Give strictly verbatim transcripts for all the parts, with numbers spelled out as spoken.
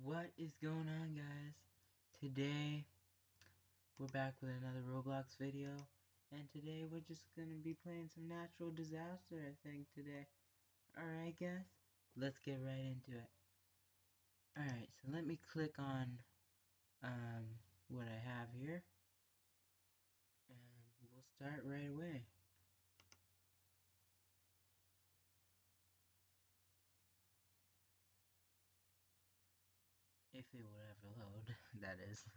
What is going on, guys? Today we're back with another Roblox video, and today we're just gonna be playing some natural disaster, I think, today. Alright, guys, let's get right into it. Alright, so let me click on um, what I have here, and we'll start right away. If it would ever load, that is.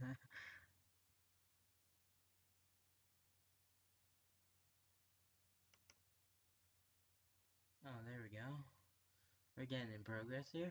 Oh, there we go. We're getting in progress here.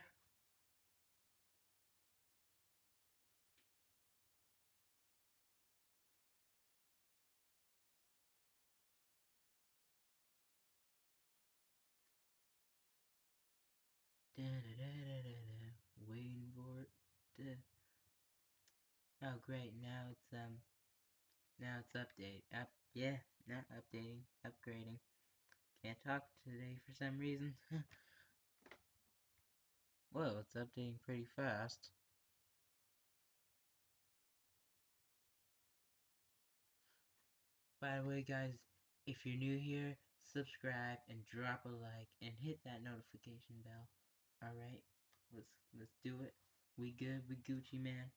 Da da da da da da. Waiting for it to. Oh, great! Now it's um. Now it's update. Up. Yeah. Not updating. Upgrading. Can't talk today for some reason. Well, it's updating pretty fast. By the way, guys, if you're new here, subscribe and drop a like and hit that notification bell. All right. Let's let's do it. We good? We Gucci, man.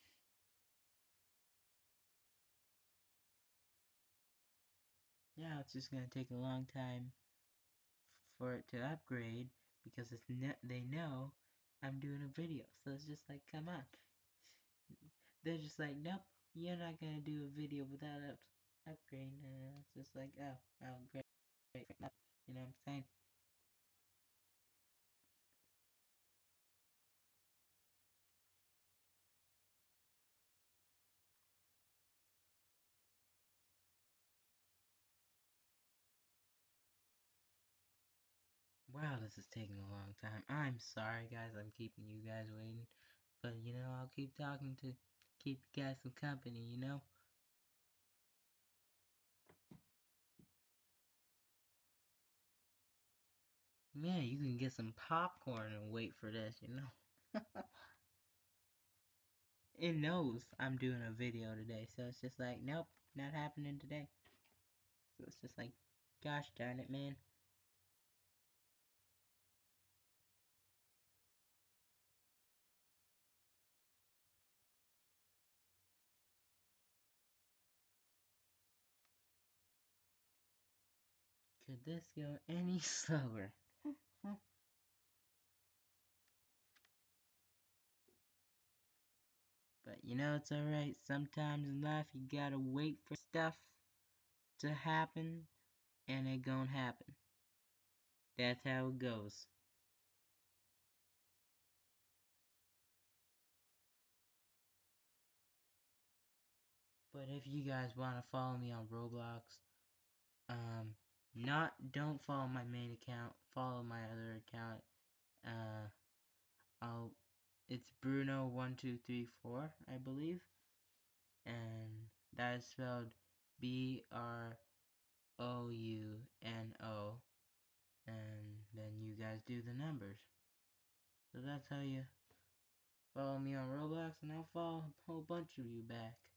Now it's just gonna take a long time for it to upgrade because it's they know I'm doing a video. So it's just like, come on. They're just like, nope, you're not gonna do a video without up upgrade. And it's just like, oh, oh, great, great, great. You know what I'm saying? Wow, this is taking a long time. I'm sorry, guys. I'm keeping you guys waiting, but you know, I'll keep talking to keep you guys some company. You know. Man, you can get some popcorn and wait for this. You know. It knows I'm doing a video today, so it's just like, nope, not happening today. So it's just like, gosh darn it, man. Could this go any slower? But you know, it's alright. Sometimes in life, you gotta wait for stuff to happen, and it gonna happen. That's how it goes. But if you guys want to follow me on Roblox, um, not, don't follow my main account, follow my other account, uh, I'll, it's Bruno one two three four, I believe, and that is spelled B R O U N O, and then you guys do the numbers. So that's how you follow me on Roblox, and I'll follow a whole bunch of you back.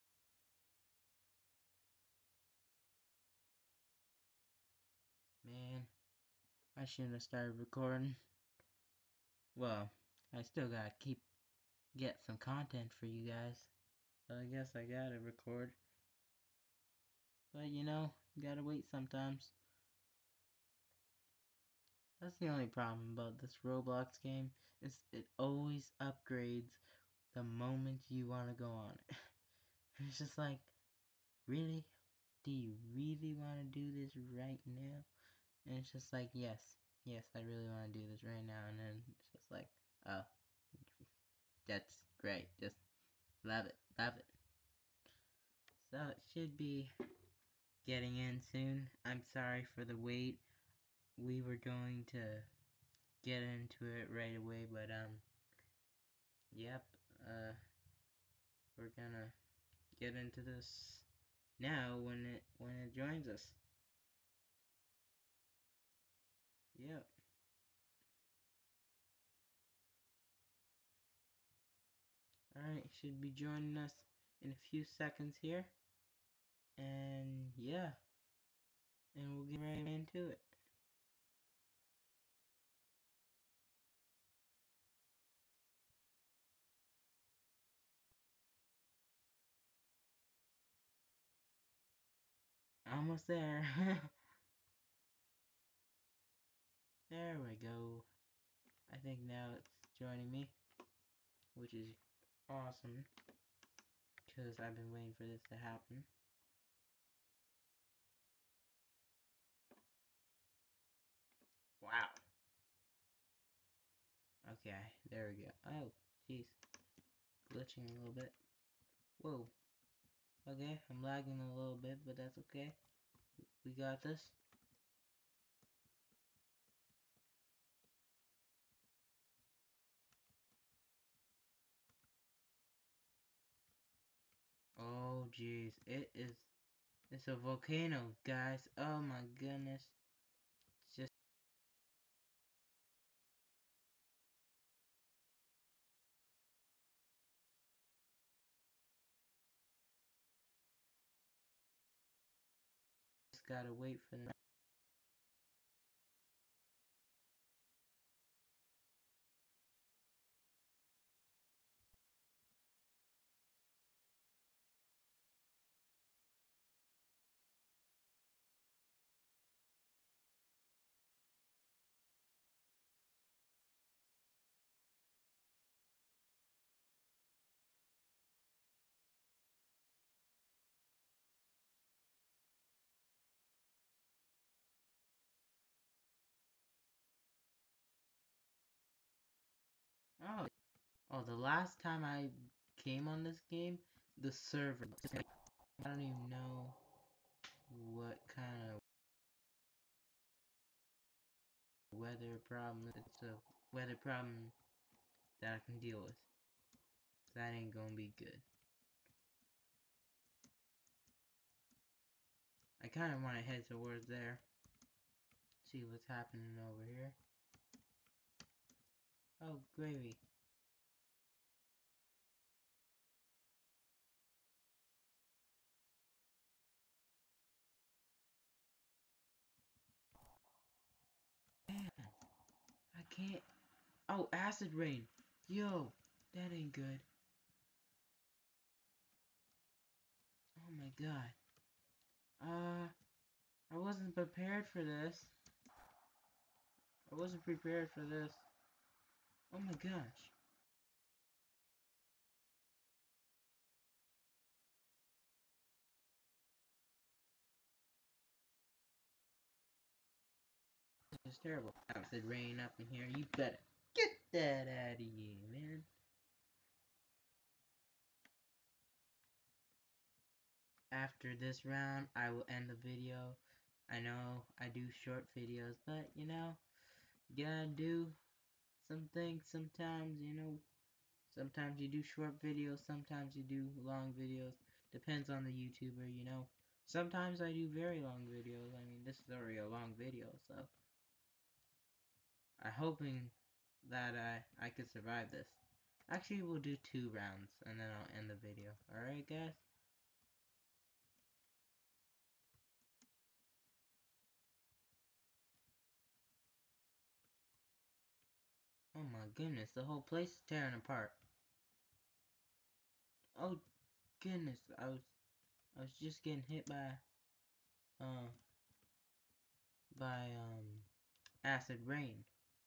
Man, I shouldn't have started recording. Well, I still gotta keep, get some content for you guys. So I guess I gotta record. But you know, you gotta wait sometimes. That's the only problem about this Roblox game, is it always upgrades the moment you wanna go on it. It's just like, really? Do you really wanna do this right now? And it's just like, yes, yes, I really wanna do this right now. And then it's just like, oh, that's great. Just love it, love it. So it should be getting in soon. I'm sorry for the wait. We were going to get into it right away, but um, yep, uh, we're gonna get into this now when it when it joins us. Yep. Alright, should be joining us in a few seconds here. And yeah, and we'll get right into it. Almost there. There we go. I think now it's joining me, which is awesome, because I've been waiting for this to happen. Wow. Okay, there we go. Oh, jeez. Glitching a little bit. Whoa. Okay, I'm lagging a little bit, but that's okay. We got this. Oh, jeez. It is... It's a volcano, guys. Oh, my goodness. It's just... Just gotta wait for the... Oh. Oh, the last time I came on this game, the server... I don't even know what kind of weather problem. It's a weather problem that I can deal with. That ain't gonna be good. I kind of want to head towards there. See what's happening over here. Oh, gravy. Man, I can't... Oh, acid rain. Yo, that ain't good. Oh my god. Uh, I wasn't prepared for this. I wasn't prepared for this. Oh my gosh. It's terrible. Acid rain up in here. You better get that out of here, man. After this round, I will end the video. I know I do short videos, but you know, you gotta do some things sometimes, you know. Sometimes you do short videos, sometimes you do long videos. Depends on the YouTuber, you know. Sometimes I do very long videos. I mean, this is already a long video, so I'm hoping that I I could survive this. Actually, we'll do two rounds, and then I'll end the video. Alright, guys? Oh my goodness, the whole place is tearing apart. Oh goodness, I was I was just getting hit by uh by um acid rain.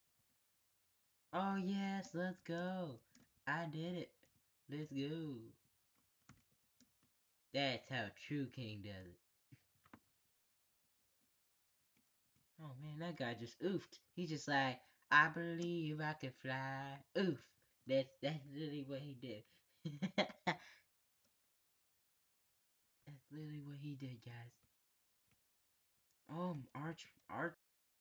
Oh yes, let's go. I did it. Let's go. That's how true king does it. Oh man, that guy just oofed. He just like, I believe I can fly. Oof. That's that's literally what he did. That's literally what he did, guys. Um, Arch Arch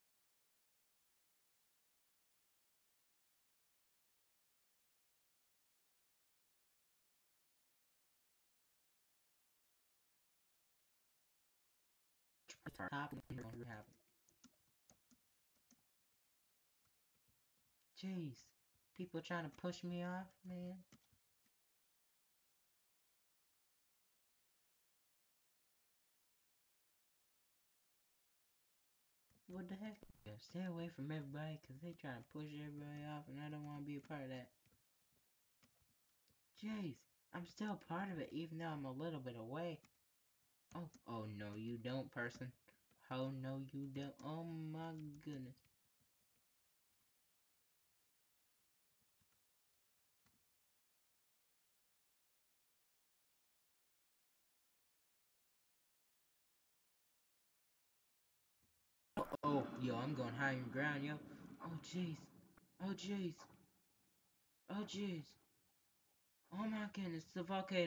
top happened. Jeez. People trying to push me off, man. What the heck? Yeah, stay away from everybody, because they trying to push everybody off, and I don't want to be a part of that. Jeez, I'm still part of it, even though I'm a little bit away. Oh, oh no you don't, person. Oh no you don't. Oh my goodness. Oh, oh, yo, I'm going higher ground, yo. Oh jeez. Oh jeez. Oh jeez. Oh my goodness, the volcano.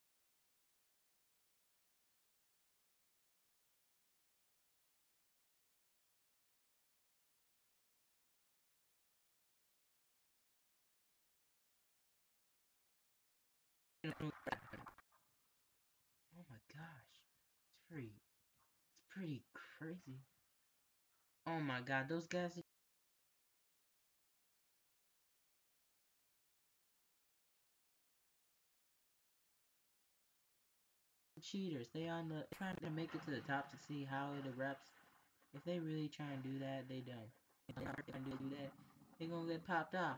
Oh my gosh. It's pretty, it's pretty crazy. Oh my god, those guys are cheaters. They on the trying to make it to the top to see how it erupts. If they really try and do that, they don't. If they aren't trying to do that, they gonna get popped off.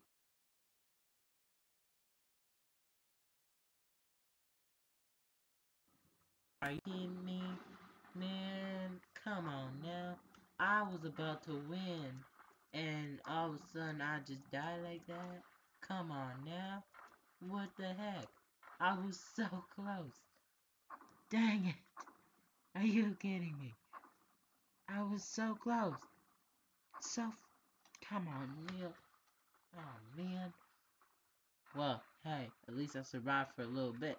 Are you kidding me? Man, come on now. I was about to win, and all of a sudden I just die like that? Come on now. What the heck? I was so close. Dang it. Are you kidding me? I was so close. So, come on, Neil. Oh, man. Well, hey, at least I survived for a little bit.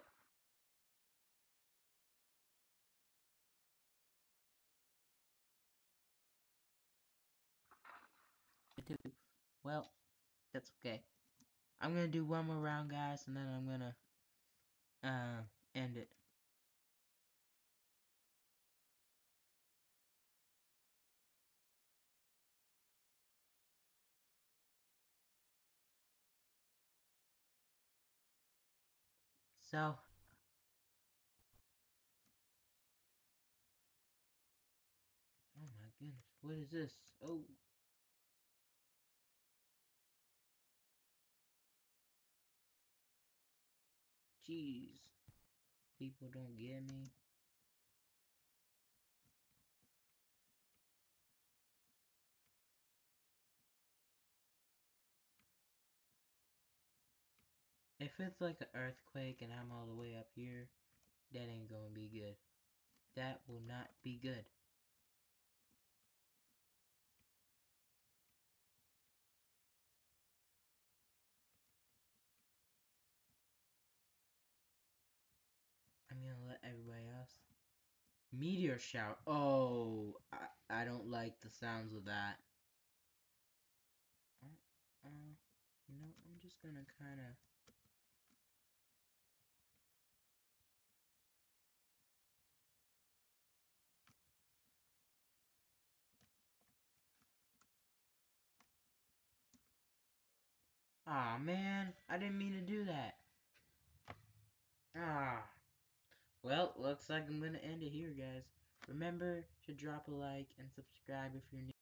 Well, that's okay. I'm gonna do one more round, guys, and then I'm gonna, uh, end it. So, oh my goodness, what is this? Oh, jeez. People don't get me. If it's like an earthquake and I'm all the way up here, that ain't gonna be good. That will not be good. I'm gonna let everybody else. Meteor shower. Oh, I, I don't like the sounds of that. Uh, uh, you know, I'm just gonna kind of. Aw, man, I didn't mean to do that. Ah. Well, looks like I'm gonna end it here, guys. Remember to drop a like and subscribe if you're new.